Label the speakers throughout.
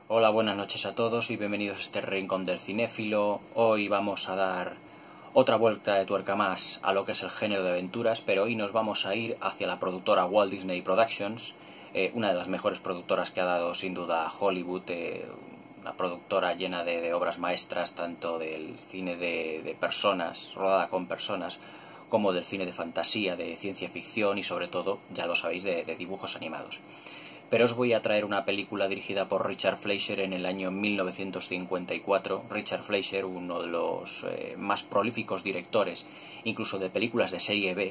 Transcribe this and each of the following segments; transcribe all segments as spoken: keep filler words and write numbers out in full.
Speaker 1: Hola, buenas noches a todos y bienvenidos a este rincón del cinéfilo. Hoy vamos a dar otra vuelta de tuerca más a lo que es el género de aventuras, pero hoy nos vamos a ir hacia la productora Walt Disney Productions, eh, una de las mejores productoras que ha dado sin duda Hollywood, eh, una productora llena de, de obras maestras, tanto del cine de, de personas, rodada con personas, como del cine de fantasía, de ciencia ficción y sobre todo, ya lo sabéis, de, de dibujos animados. Pero os voy a traer una película dirigida por Richard Fleischer en el año mil novecientos cincuenta y cuatro. Richard Fleischer, uno de los eh, más prolíficos directores, incluso de películas de serie B,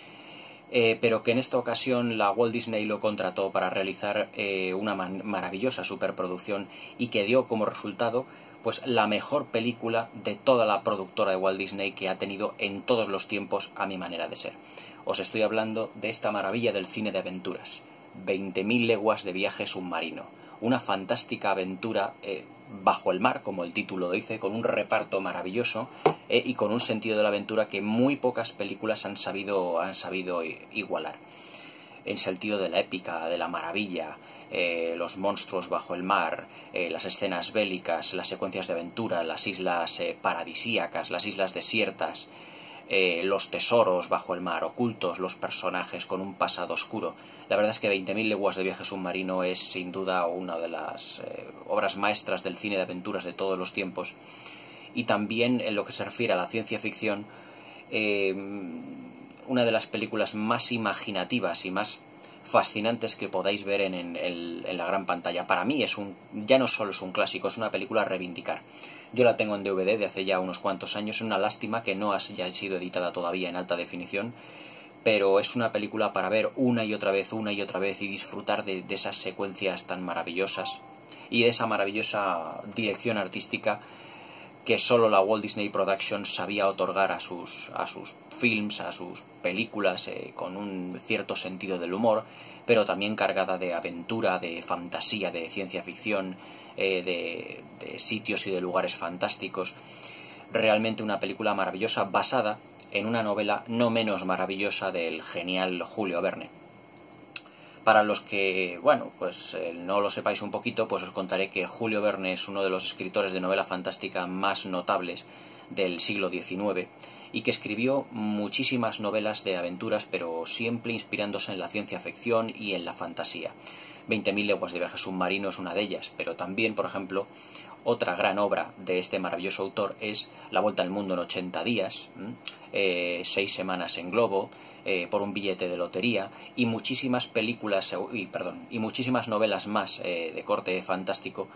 Speaker 1: eh, pero que en esta ocasión la Walt Disney lo contrató para realizar eh, una man maravillosa superproducción y que dio como resultado pues la mejor película de toda la productora de Walt Disney que ha tenido en todos los tiempos, a mi manera de ser. Os estoy hablando de esta maravilla del cine de aventuras, veinte mil leguas de viaje submarino, una fantástica aventura eh, bajo el mar, como el título dice, con un reparto maravilloso eh, y con un sentido de la aventura que muy pocas películas han sabido, han sabido igualar. En sentido de la épica, de la maravilla, eh, los monstruos bajo el mar, eh, las escenas bélicas, las secuencias de aventura, las islas eh, paradisíacas, las islas desiertas, eh, los tesoros bajo el mar, ocultos los personajes con un pasado oscuro. La verdad es que veinte mil leguas de viaje submarino es sin duda una de las eh, obras maestras del cine de aventuras de todos los tiempos. Y también en lo que se refiere a la ciencia ficción, eh, una de las películas más imaginativas y más fascinantes que podáis ver en, en, en la gran pantalla. Para mí es un, ya no solo es un clásico, es una película a reivindicar. Yo la tengo en D V D de hace ya unos cuantos años, es una lástima que no haya sido editada todavía en alta definición, pero es una película para ver una y otra vez, una y otra vez y disfrutar de, de esas secuencias tan maravillosas y de esa maravillosa dirección artística que solo la Walt Disney Productions sabía otorgar a sus, a sus films, a sus películas, eh, con un cierto sentido del humor, pero también cargada de aventura, de fantasía, de ciencia ficción, eh, de, de sitios y de lugares fantásticos. Realmente una película maravillosa basada en una novela no menos maravillosa del genial Julio Verne. Para los que, bueno, pues eh, no lo sepáis un poquito, pues os contaré que Julio Verne es uno de los escritores de novela fantástica más notables del siglo diecinueve y que escribió muchísimas novelas de aventuras, pero siempre inspirándose en la ciencia ficción y en la fantasía. veinte mil leguas de viaje submarino es una de ellas, pero también, por ejemplo, otra gran obra de este maravilloso autor es La Vuelta al Mundo en ochenta días, eh, Seis semanas en globo, eh, Por un billete de lotería y muchísimas películas, y, perdón, y muchísimas novelas más eh, de corte fantástico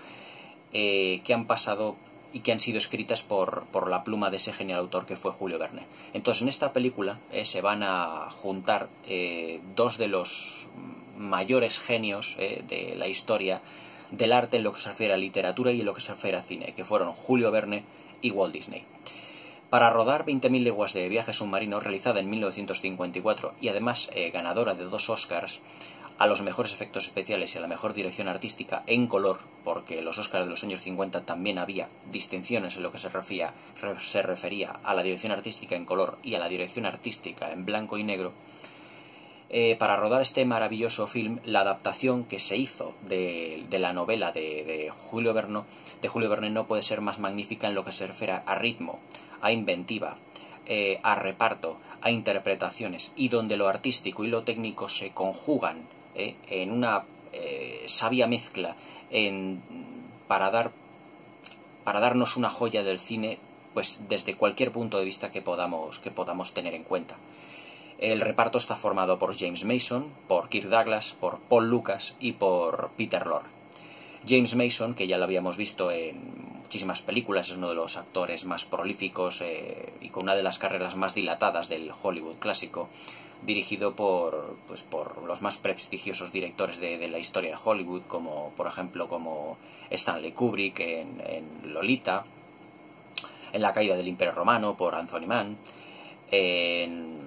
Speaker 1: eh, que han pasado y que han sido escritas por, por la pluma de ese genial autor que fue Julio Verne. Entonces en esta película eh, se van a juntar eh, dos de los mayores genios eh, de la historia del arte en lo que se refiere a literatura y en lo que se refiere a cine, que fueron Julio Verne y Walt Disney. Para rodar veinte mil leguas de viaje submarino, realizada en mil novecientos cincuenta y cuatro y además eh, ganadora de dos Oscars a los mejores efectos especiales y a la mejor dirección artística en color, porque los Oscars de los años cincuenta también había distinciones en lo que se refería, se refería a la dirección artística en color y a la dirección artística en blanco y negro. Eh, para rodar este maravilloso film, la adaptación que se hizo de, de la novela de, de, Julio Verne, de Julio Verne no puede ser más magnífica en lo que se refiere a ritmo, a inventiva, eh, a reparto, a interpretaciones, y donde lo artístico y lo técnico se conjugan eh, en una eh, sabia mezcla en, para, dar, para darnos una joya del cine, pues desde cualquier punto de vista que podamos, que podamos tener en cuenta. El reparto está formado por James Mason, por Kirk Douglas, por Paul Lucas y por Peter Lorre. James Mason, que ya lo habíamos visto en muchísimas películas, es uno de los actores más prolíficos eh, y con una de las carreras más dilatadas del Hollywood clásico, dirigido por, pues, por los más prestigiosos directores de, de la historia de Hollywood, como por ejemplo como Stanley Kubrick en, en Lolita, en La caída del Imperio Romano por Anthony Mann, en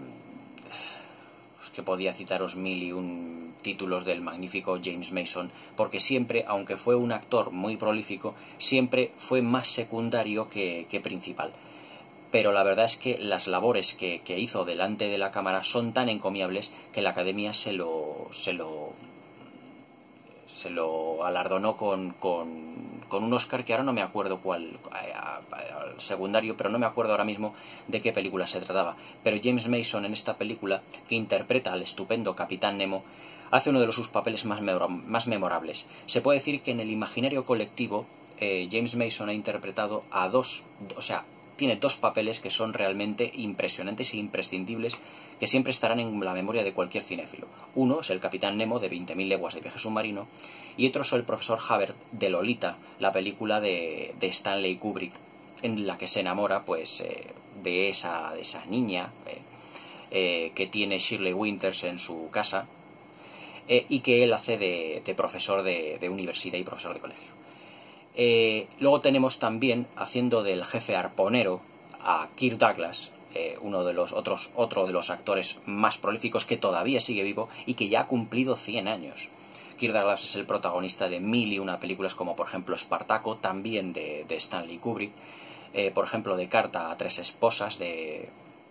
Speaker 1: que podía citaros mil y un títulos del magnífico James Mason, porque siempre, aunque fue un actor muy prolífico, siempre fue más secundario que, que principal. Pero la verdad es que las labores que, que hizo delante de la cámara son tan encomiables que la Academia se lo, se lo, se lo alardonó con, con con un Oscar que ahora no me acuerdo cuál, eh, al secundario, pero no me acuerdo ahora mismo de qué película se trataba. Pero James Mason en esta película, que interpreta al estupendo Capitán Nemo, hace uno de los sus papeles más, más memorables. Se puede decir que en el imaginario colectivo eh, James Mason ha interpretado a dos, o sea, tiene dos papeles que son realmente impresionantes e imprescindibles, que siempre estarán en la memoria de cualquier cinéfilo. Uno es el Capitán Nemo de veinte mil leguas de viaje submarino, y otro es el profesor Havert de Lolita, la película de, de Stanley Kubrick, en la que se enamora pues eh, de, esa, de esa niña eh, eh, que tiene Shirley Winters en su casa, eh, y que él hace de, de profesor de, de universidad y profesor de colegio. Eh, luego tenemos también, haciendo del jefe arponero, a Kirk Douglas, eh, uno de los otros, otro de los actores más prolíficos, que todavía sigue vivo y que ya ha cumplido cien años. Kirk Douglas es el protagonista de mil y una películas, como por ejemplo Espartaco, también de, de Stanley Kubrick, eh, por ejemplo de Carta a tres esposas, de,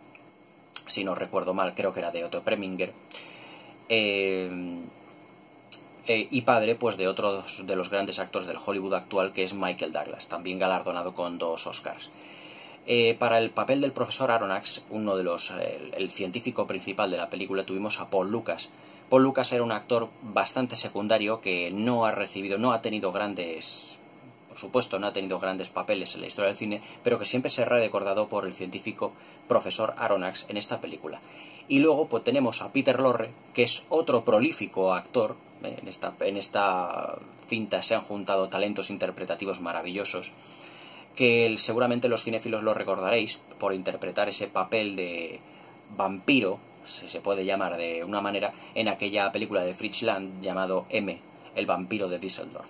Speaker 1: si no recuerdo mal, creo que era de Otto Preminger, eh, eh, y padre pues de otro de los grandes actores del Hollywood actual, que es Michael Douglas, también galardonado con dos Oscars. Eh, para el papel del profesor Aronnax, uno de los el, el científico principal de la película, tuvimos a Paul Lucas. Paul Lucas era un actor bastante secundario que no ha recibido, no ha tenido grandes, por supuesto, no ha tenido grandes papeles en la historia del cine, pero que siempre será recordado por el científico profesor Aronnax en esta película. Y luego pues tenemos a Peter Lorre, que es otro prolífico actor. En esta, en esta cinta se han juntado talentos interpretativos maravillosos, que seguramente los cinéfilos lo recordaréis por interpretar ese papel de vampiro, si se puede llamar de una manera, en aquella película de Fritz Lang llamado M, el vampiro de Düsseldorf.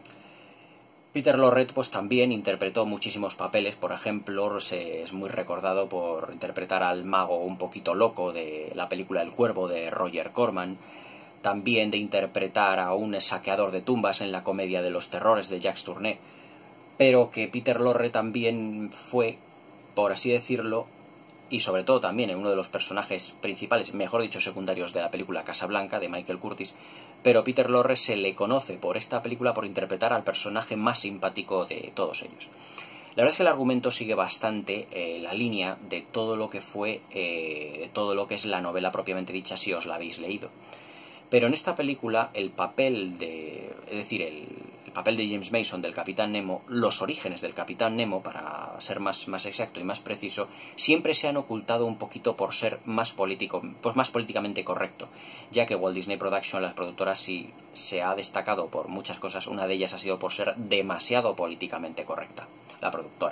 Speaker 1: Peter Lorre pues también interpretó muchísimos papeles. Por ejemplo, se, es muy recordado por interpretar al mago un poquito loco de la película El Cuervo de Roger Corman, también de interpretar a un saqueador de tumbas en la comedia de los terrores de Jacques Tourneur, pero que Peter Lorre también fue, por así decirlo, y sobre todo también en uno de los personajes principales, mejor dicho secundarios, de la película Casablanca de Michael Curtis. Pero Peter Lorre se le conoce por esta película por interpretar al personaje más simpático de todos ellos. La verdad es que el argumento sigue bastante eh, la línea de todo lo que fue, eh, de todo lo que es la novela propiamente dicha, si os la habéis leído. Pero en esta película el papel de, es decir, el, el papel de James Mason del Capitán Nemo, los orígenes del Capitán Nemo, para ser más, más exacto y más preciso, siempre se han ocultado un poquito por ser más político, pues más políticamente correcto, ya que Walt Disney Productions, las productoras, sí se ha destacado por muchas cosas. Una de ellas ha sido por ser demasiado políticamente correcta, la productora.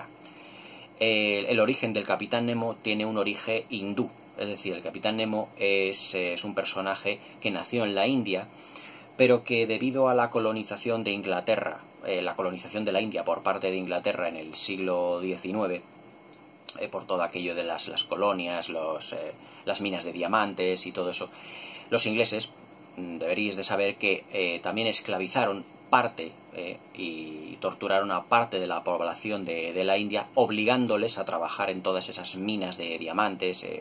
Speaker 1: El, el origen del Capitán Nemo tiene un origen hindú. Es decir, el Capitán Nemo es, es un personaje que nació en la India, pero que debido a la colonización de Inglaterra, eh, la colonización de la India por parte de Inglaterra en el siglo diecinueve, eh, por todo aquello de las, las colonias, los, eh, las minas de diamantes y todo eso, los ingleses, deberíais de saber que eh, también esclavizaron parte eh, y torturaron a parte de la población de, de la India, obligándoles a trabajar en todas esas minas de diamantes. Eh,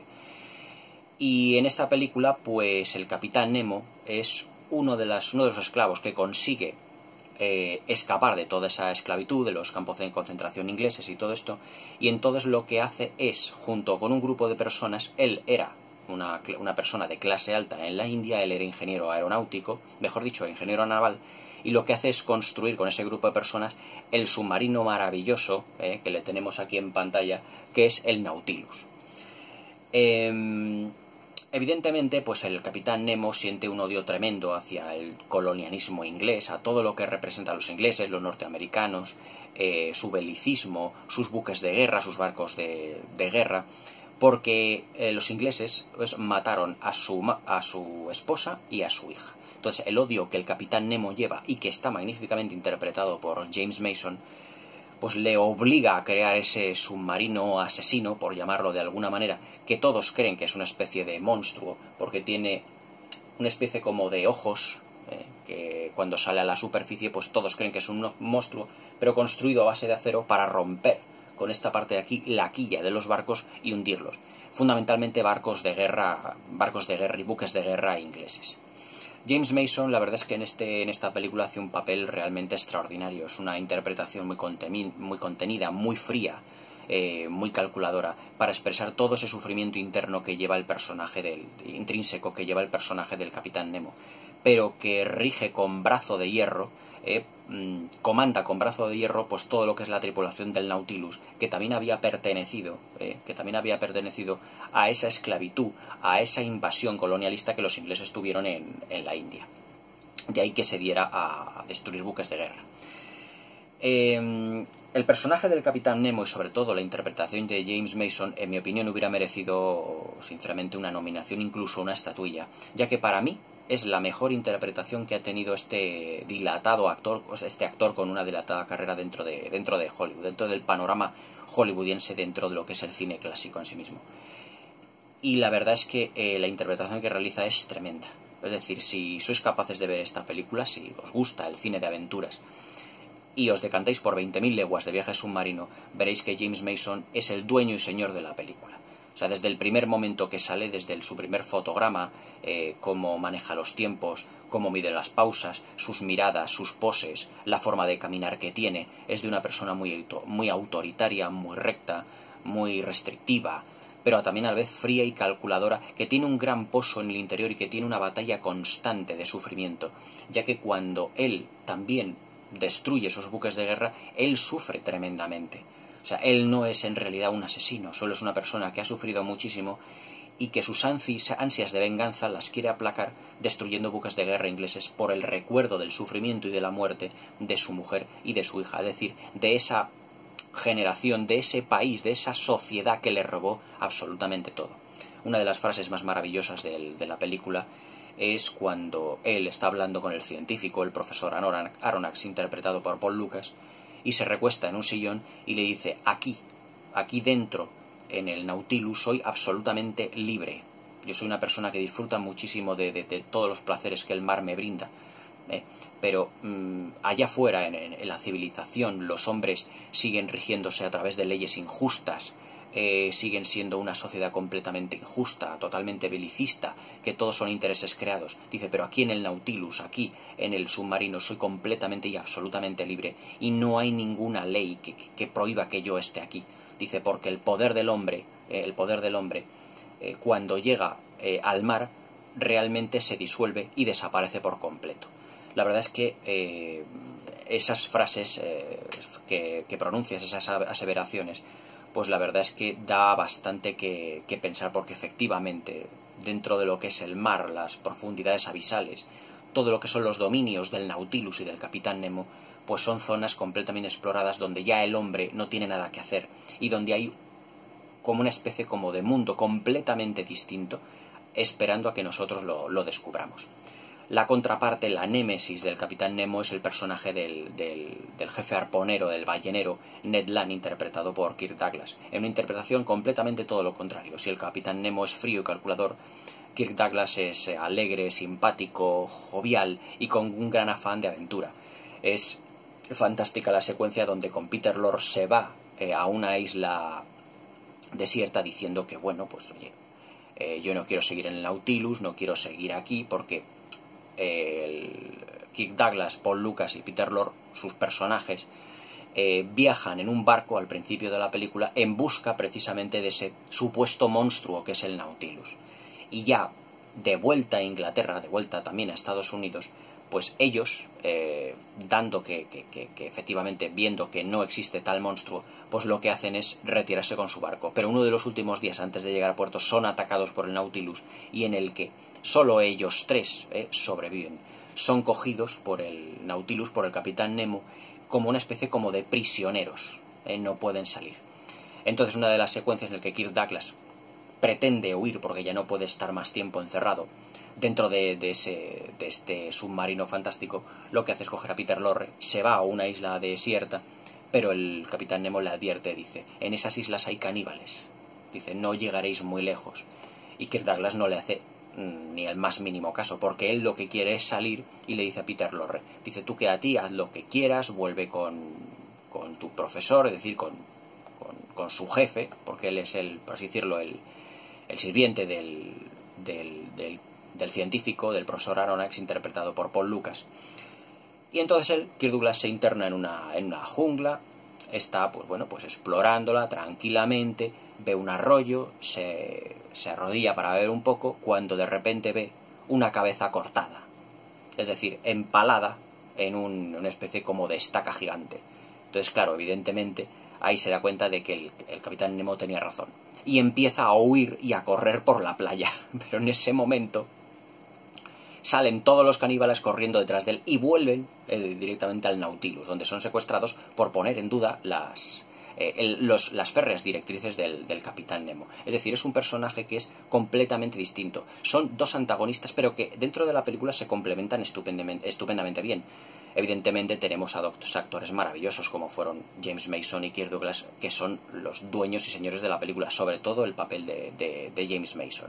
Speaker 1: Y en esta película, pues el Capitán Nemo es uno de, las, uno de los esclavos que consigue eh, escapar de toda esa esclavitud, de los campos de concentración ingleses y todo esto, y entonces lo que hace es, junto con un grupo de personas, él era una, una persona de clase alta en la India, él era ingeniero aeronáutico, mejor dicho, ingeniero naval, y lo que hace es construir con ese grupo de personas el submarino maravilloso eh, que le tenemos aquí en pantalla, que es el Nautilus. Eh, Evidentemente, pues el Capitán Nemo siente un odio tremendo hacia el colonialismo inglés, a todo lo que representa a los ingleses, los norteamericanos, eh, su belicismo, sus buques de guerra, sus barcos de, de guerra, porque eh, los ingleses pues, mataron a su, a su esposa y a su hija. Entonces, el odio que el Capitán Nemo lleva, y que está magníficamente interpretado por James Mason, pues le obliga a crear ese submarino asesino, por llamarlo de alguna manera, que todos creen que es una especie de monstruo, porque tiene una especie como de ojos, eh, que cuando sale a la superficie pues todos creen que es un monstruo, pero construido a base de acero para romper con esta parte de aquí la quilla de los barcos y hundirlos. Fundamentalmente barcos de guerra, barcos de guerra y buques de guerra ingleses. James Mason, la verdad es que en, este, en esta película hace un papel realmente extraordinario. Es una interpretación muy, conteni muy contenida, muy fría, eh, muy calculadora, para expresar todo ese sufrimiento interno que lleva el personaje del, intrínseco que lleva el personaje del Capitán Nemo, pero que rige con brazo de hierro, eh, comanda con brazo de hierro pues todo lo que es la tripulación del Nautilus, que también había pertenecido, eh, que también había pertenecido a esa esclavitud, a esa invasión colonialista que los ingleses tuvieron en, en la India. De ahí que se diera a destruir buques de guerra. Eh, el personaje del Capitán Nemo y sobre todo la interpretación de James Mason, en mi opinión, hubiera merecido sinceramente una nominación, incluso una estatuilla, ya que para mí es la mejor interpretación que ha tenido este dilatado actor, este actor con una dilatada carrera dentro de, dentro de Hollywood, dentro del panorama hollywoodiense, dentro de lo que es el cine clásico en sí mismo. Y la verdad es que eh, la interpretación que realiza es tremenda. Es decir, si sois capaces de ver esta película, si os gusta el cine de aventuras y os decantáis por veinte mil leguas de viaje submarino, veréis que James Mason es el dueño y señor de la película. O sea, desde el primer momento que sale, desde el, su primer fotograma, eh, cómo maneja los tiempos, cómo mide las pausas, sus miradas, sus poses, la forma de caminar que tiene, es de una persona muy, muy autoritaria, muy recta, muy restrictiva, pero también a la vez fría y calculadora, que tiene un gran pozo en el interior y que tiene una batalla constante de sufrimiento, ya que cuando él también destruye esos buques de guerra, él sufre tremendamente. O sea, él no es en realidad un asesino, solo es una persona que ha sufrido muchísimo y que sus ansias de venganza las quiere aplacar destruyendo buques de guerra ingleses por el recuerdo del sufrimiento y de la muerte de su mujer y de su hija, es decir, de esa generación, de ese país, de esa sociedad que le robó absolutamente todo. Una de las frases más maravillosas de, de la película es cuando él está hablando con el científico, el profesor Aronnax, interpretado por Paul Lucas, y se recuesta en un sillón y le dice: aquí, aquí dentro, en el Nautilus, soy absolutamente libre. Yo soy una persona que disfruta muchísimo de, de, de todos los placeres que el mar me brinda. Eh, pero mmm, allá afuera, en, en la civilización, los hombres siguen rigiéndose a través de leyes injustas, eh, siguen siendo una sociedad completamente injusta, totalmente belicista, que todos son intereses creados. Dice, pero aquí en el Nautilus, aquí en el submarino, soy completamente y absolutamente libre y no hay ninguna ley que, que, que prohíba que yo esté aquí. Dice, porque el poder del hombre, eh, el poder del hombre, eh, cuando llega eh, al mar, realmente se disuelve y desaparece por completo. La verdad es que eh, esas frases eh, que, que pronuncias, esas aseveraciones, pues la verdad es que da bastante que, que pensar, porque efectivamente dentro de lo que es el mar, las profundidades abisales, todo lo que son los dominios del Nautilus y del Capitán Nemo, pues son zonas completamente exploradas donde ya el hombre no tiene nada que hacer y donde hay como una especie como de mundo completamente distinto esperando a que nosotros lo, lo descubramos. La contraparte, la némesis del Capitán Nemo, es el personaje del, del, del jefe arponero, del ballenero, Ned Land, interpretado por Kirk Douglas. En una interpretación completamente todo lo contrario. Si el Capitán Nemo es frío y calculador, Kirk Douglas es alegre, simpático, jovial y con un gran afán de aventura. Es fantástica la secuencia donde con Peter Lorre se va eh, a una isla desierta diciendo que, bueno, pues oye, eh, yo no quiero seguir en el Nautilus, no quiero seguir aquí porque el Kirk Douglas, Paul Lucas y Peter Lorre, sus personajes, eh, viajan en un barco al principio de la película en busca precisamente de ese supuesto monstruo que es el Nautilus. Y ya de vuelta a Inglaterra, de vuelta también a Estados Unidos, pues ellos, eh, dando que, que, que, que efectivamente, viendo que no existe tal monstruo, pues lo que hacen es retirarse con su barco. Pero uno de los últimos días antes de llegar a puerto son atacados por el Nautilus, y en el que solo ellos tres eh, sobreviven. Son cogidos por el Nautilus, por el Capitán Nemo, como una especie como de prisioneros. Eh, no pueden salir. Entonces, una de las secuencias en la que Kirk Douglas pretende huir porque ya no puede estar más tiempo encerrado dentro de, de, ese, de este submarino fantástico, lo que hace es coger a Peter Lorre, se va a una isla desierta, pero el Capitán Nemo le advierte, dice, en esas islas hay caníbales. Dice, no llegaréis muy lejos. Y Kirk Douglas no le hace ni el más mínimo caso, porque él lo que quiere es salir y le dice a Peter Lorre, dice, tú quédate a ti, haz lo que quieras, vuelve con, con tu profesor, es decir, con, con, con su jefe, porque él es el, por así decirlo, el, el sirviente del, del, del, del científico, del profesor Aronnax, interpretado por Paul Lucas. Y entonces él, Kirk Douglas, se interna en una, en una jungla, está pues bueno, pues explorándola tranquilamente, ve un arroyo, se, se arrodilla para beber un poco, cuando de repente ve una cabeza cortada, es decir, empalada en un, una especie como de estaca gigante. Entonces, claro, evidentemente, ahí se da cuenta de que el, el capitán Nemo tenía razón. Y empieza a huir y a correr por la playa. Pero en ese momento salen todos los caníbales corriendo detrás de él y vuelven eh, directamente al Nautilus, donde son secuestrados por poner en duda las, eh, el, los, las férreas directrices del, del capitán Nemo. Es decir, es un personaje que es completamente distinto. Son dos antagonistas, pero que dentro de la película se complementan estupendamente, estupendamente bien. Evidentemente tenemos a dos actores maravillosos como fueron James Mason y Kirk Douglas, que son los dueños y señores de la película, sobre todo el papel de, de, de James Mason.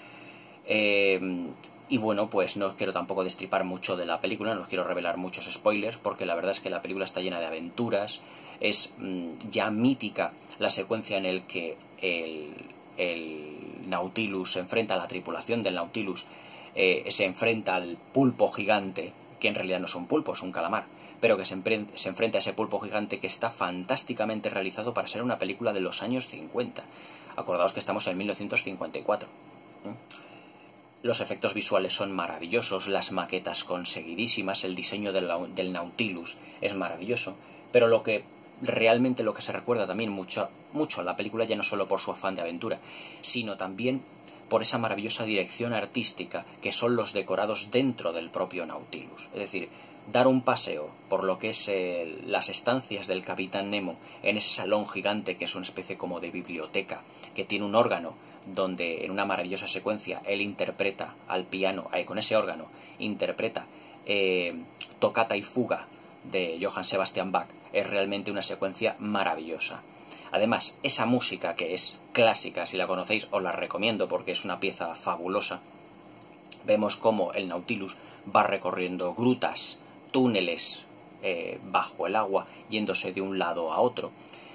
Speaker 1: Eh, y bueno, pues no quiero tampoco destripar mucho de la película, no quiero revelar muchos spoilers, porque la verdad es que la película está llena de aventuras, es mmm, ya mítica la secuencia en el que el, el Nautilus se enfrenta a la tripulación del Nautilus, eh, se enfrenta al pulpo gigante, que en realidad no es un pulpo, es un calamar, pero que se, se enfrenta a ese pulpo gigante, que está fantásticamente realizado para ser una película de los años cincuenta. Acordaos que estamos en mil novecientos cincuenta y cuatro. ¿Mm? Los efectos visuales son maravillosos, las maquetas conseguidísimas, el diseño del, del Nautilus es maravilloso, pero lo que realmente lo que se recuerda también mucho, mucho a la película, ya no solo por su afán de aventura, sino también por esa maravillosa dirección artística que son los decorados dentro del propio Nautilus. Es decir, dar un paseo por lo que es eh, las estancias del capitán Nemo en ese salón gigante que es una especie como de biblioteca, que tiene un órgano donde en una maravillosa secuencia él interpreta al piano, eh, con ese órgano interpreta eh, Toccata y Fuga de Johann Sebastian Bach, es realmente una secuencia maravillosa. Además, esa música que es clásica, si la conocéis os la recomiendo porque es una pieza fabulosa. Vemos cómo el Nautilus va recorriendo grutas, túneles eh, bajo el agua, yéndose de un lado a otro.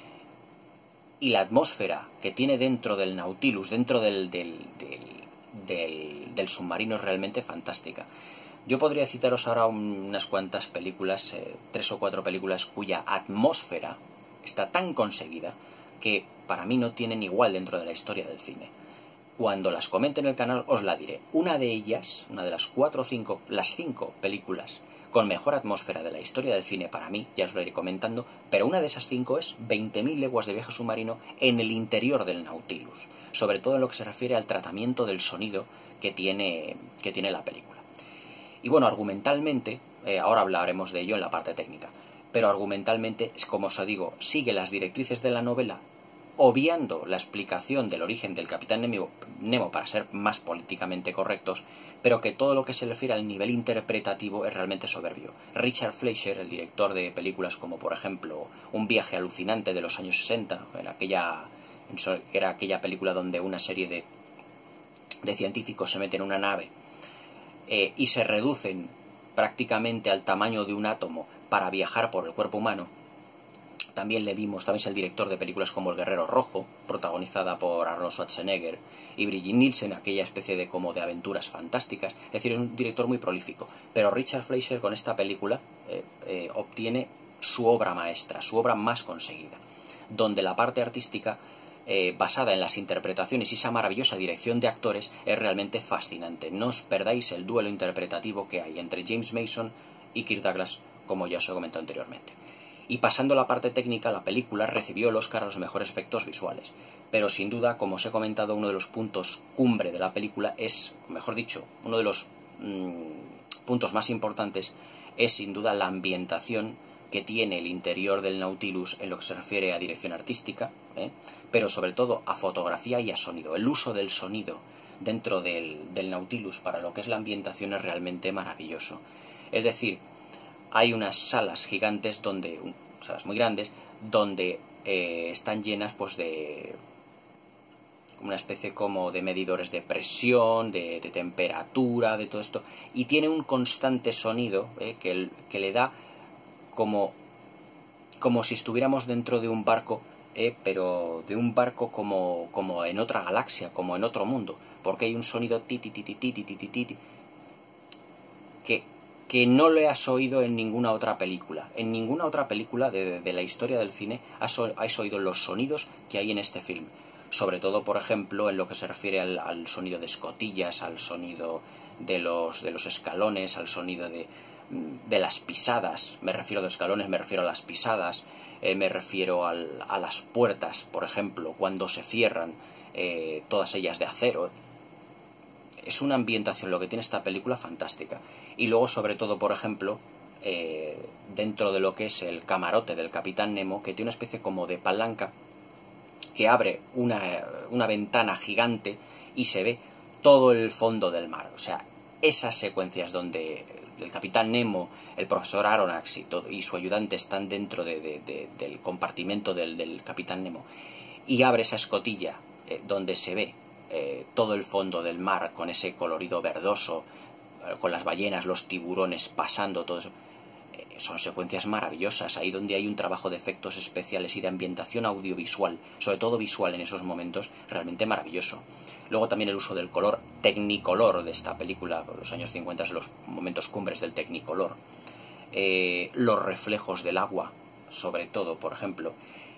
Speaker 1: Y la atmósfera que tiene dentro del Nautilus, dentro del, del, del, del, del submarino, es realmente fantástica. Yo podría citaros ahora unas cuantas películas, eh, tres o cuatro películas cuya atmósfera está tan conseguida que para mí no tienen igual dentro de la historia del cine. Cuando las comente en el canal os la diré. Una de ellas, una de las cuatro o cinco, las cinco películas con mejor atmósfera de la historia del cine para mí, ya os lo iré comentando, pero una de esas cinco es veinte mil leguas de viaje submarino en el interior del Nautilus, sobre todo en lo que se refiere al tratamiento del sonido que tiene, que tiene la película. Y bueno, argumentalmente, eh, ahora hablaremos de ello en la parte técnica, pero argumentalmente, como os digo, sigue las directrices de la novela, obviando la explicación del origen del Capitán Nemo, Nemo para ser más políticamente correctos, pero que todo lo que se refiere al nivel interpretativo es realmente soberbio. Richard Fleischer, el director de películas como por ejemplo Un viaje alucinante de los años sesenta, en aquella, era aquella película donde una serie de, de científicos se meten en una nave eh, y se reducen prácticamente al tamaño de un átomo para viajar por el cuerpo humano. También le vimos, también es el director de películas como El Guerrero Rojo, protagonizada por Arnold Schwarzenegger y Brigitte Nielsen, aquella especie de como de aventuras fantásticas. Es decir, es un director muy prolífico. Pero Richard Fleischer con esta película eh, eh, obtiene su obra maestra, su obra más conseguida, donde la parte artística eh, basada en las interpretaciones y esa maravillosa dirección de actores es realmente fascinante. No os perdáis el duelo interpretativo que hay entre James Mason y Kirk Douglas, como ya os he comentado anteriormente. Y pasando a la parte técnica, la película recibió el Oscar a los mejores efectos visuales. Pero sin duda, como os he comentado, uno de los puntos cumbre de la película es, mejor dicho, uno de los mmm, puntos más importantes es sin duda la ambientación que tiene el interior del Nautilus en lo que se refiere a dirección artística, ¿eh? pero sobre todo a fotografía y a sonido. El uso del sonido dentro del, del Nautilus para lo que es la ambientación es realmente maravilloso. Es decir, hay unas salas gigantes, donde salas muy grandes, donde eh, están llenas pues de una especie como de medidores de presión, de, de temperatura, de todo esto, y tiene un constante sonido eh, que, que le da como, como si estuviéramos dentro de un barco, eh, pero de un barco como, como en otra galaxia, como en otro mundo, porque hay un sonido ti ti ti ti ti ti ti ti ti que, que no le has oído en ninguna otra película. En ninguna otra película de, de, de la historia del cine has, has oído los sonidos que hay en este film. Sobre todo, por ejemplo, en lo que se refiere al, al sonido de escotillas, al sonido de los, de los escalones, al sonido de, de las pisadas. Me refiero a los escalones, me refiero a las pisadas, eh, me refiero al, a las puertas, por ejemplo, cuando se cierran, eh, todas ellas de acero. Es una ambientación, lo que tiene esta película, fantástica. Y luego, sobre todo, por ejemplo, eh, dentro de lo que es el camarote del Capitán Nemo, que tiene una especie como de palanca que abre una, una ventana gigante y se ve todo el fondo del mar. O sea, esas secuencias donde el Capitán Nemo, el profesor Aronnax y, todo, y su ayudante están dentro de, de, de, del compartimento del, del Capitán Nemo, y abre esa escotilla eh, donde se ve eh, todo el fondo del mar con ese colorido verdoso, eh, con las ballenas, los tiburones pasando, todo eso. Son secuencias maravillosas, ahí donde hay un trabajo de efectos especiales y de ambientación audiovisual, sobre todo visual en esos momentos, realmente maravilloso. Luego también el uso del color, Technicolor de esta película, los años cincuenta, los momentos cumbres del Technicolor. Eh, los reflejos del agua, sobre todo, por ejemplo,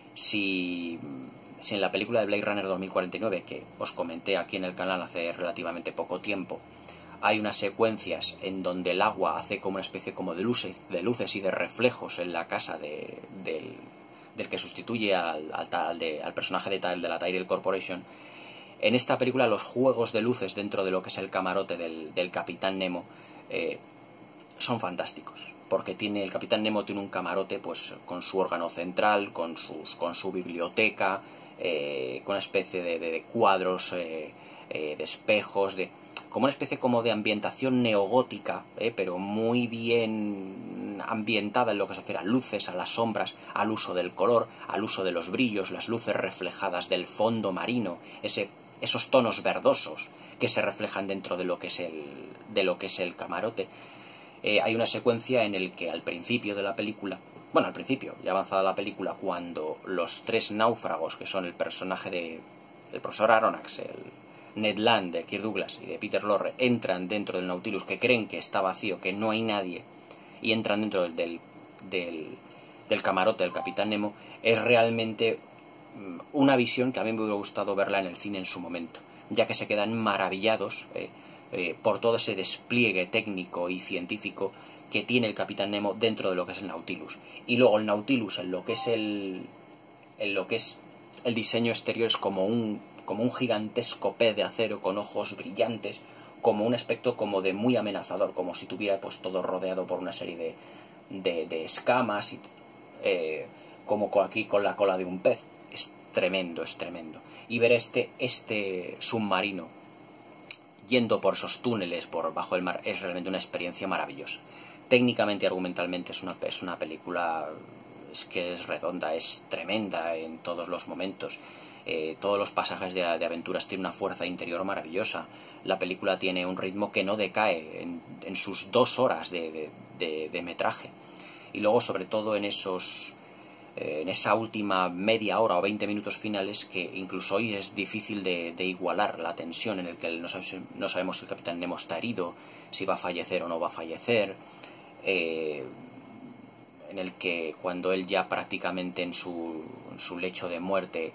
Speaker 1: si, si en la película de Blade Runner dos mil cuarenta y nueve, que os comenté aquí en el canal hace relativamente poco tiempo, hay unas secuencias en donde el agua hace como una especie como de luces, de luces y de reflejos en la casa de, del, del que sustituye al, al, al, de, al personaje de, de la Tyrell Corporation. En esta película los juegos de luces dentro de lo que es el camarote del, del Capitán Nemo eh, son fantásticos, porque tiene, el Capitán Nemo tiene un camarote pues con su órgano central, con, sus, con su biblioteca, eh, con una especie de, de, de cuadros, eh, eh, de espejos, de... como una especie como de ambientación neogótica, ¿eh? pero muy bien ambientada en lo que se refiere a luces, a las sombras, al uso del color, al uso de los brillos, las luces reflejadas del fondo marino, ese, esos tonos verdosos que se reflejan dentro de lo que es el, de lo que es el camarote. Eh, hay una secuencia en el que al principio de la película, bueno, al principio, ya avanzada la película, cuando los tres náufragos, que son el personaje de el profesor Aronnax, el Ned Land, de Kirk Douglas y de Peter Lorre, entran dentro del Nautilus, que creen que está vacío, que no hay nadie, y entran dentro del, del, del, del camarote del Capitán Nemo, es realmente una visión que a mí me hubiera gustado verla en el cine en su momento, ya que se quedan maravillados eh, eh, por todo ese despliegue técnico y científico que tiene el Capitán Nemo dentro de lo que es el Nautilus. Y luego el Nautilus, en lo que es el, en lo que es el diseño exterior, es como un como un gigantesco pez de acero con ojos brillantes, como un aspecto como de muy amenazador, como si tuviera pues todo rodeado por una serie de, de, de escamas, y, eh, como aquí con la cola de un pez. Es tremendo, es tremendo. Y ver este, este submarino yendo por esos túneles por bajo el mar es realmente una experiencia maravillosa. Técnicamente y argumentalmente es una, es una película es que es redonda, es tremenda en todos los momentos. Eh, todos los pasajes de, de aventuras tienen una fuerza interior maravillosa. La película tiene un ritmo que no decae en, en sus dos horas de, de, de, de metraje. Y luego, sobre todo, en esos eh, en esa última media hora o veinte minutos finales, que incluso hoy es difícil de, de igualar la tensión en el que no, sabe, no sabemos si el Capitán Nemo está herido, si va a fallecer o no va a fallecer, eh, en el que cuando él ya prácticamente en su, en su lecho de muerte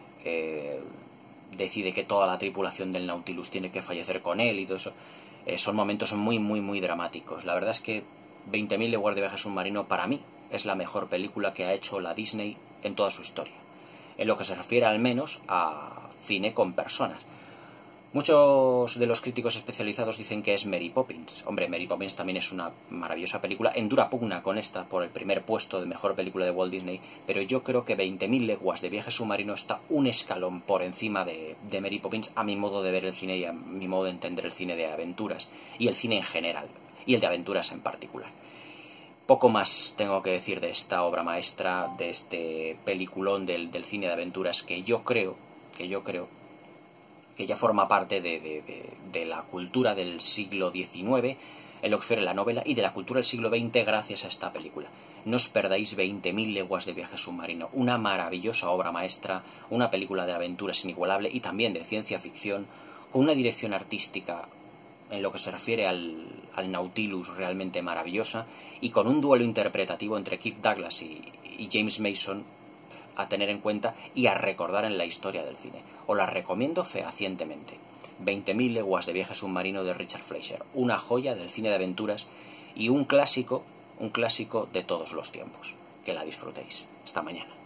Speaker 1: Eh, decide que toda la tripulación del Nautilus tiene que fallecer con él y todo eso, eh, son momentos muy muy muy dramáticos. La verdad es que veinte mil leguas de viaje submarino para mí es la mejor película que ha hecho la Disney en toda su historia, en lo que se refiere al menos a cine con personas. Muchos de los críticos especializados dicen que es Mary Poppins. Hombre, Mary Poppins también es una maravillosa película, en dura pugna con esta por el primer puesto de mejor película de Walt Disney, pero yo creo que veinte mil leguas de viaje submarino está un escalón por encima de, de Mary Poppins, a mi modo de ver el cine y a mi modo de entender el cine de aventuras, y el cine en general, y el de aventuras en particular. Poco más tengo que decir de esta obra maestra, de este peliculón del, del cine de aventuras, que yo creo, que yo creo que ya forma parte de, de, de, de la cultura del siglo diecinueve, en lo que refiere a la novela, y de la cultura del siglo veinte gracias a esta película. No os perdáis veinte mil leguas de viaje submarino, una maravillosa obra maestra, una película de aventuras inigualable y también de ciencia ficción, con una dirección artística en lo que se refiere al, al Nautilus realmente maravillosa, y con un duelo interpretativo entre Kirk Douglas y, y James Mason a tener en cuenta y a recordar en la historia del cine. Os la recomiendo fehacientemente. veinte mil leguas de viaje submarino de Richard Fleischer, una joya del cine de aventuras y un clásico, un clásico de todos los tiempos. Que la disfrutéis. Hasta mañana.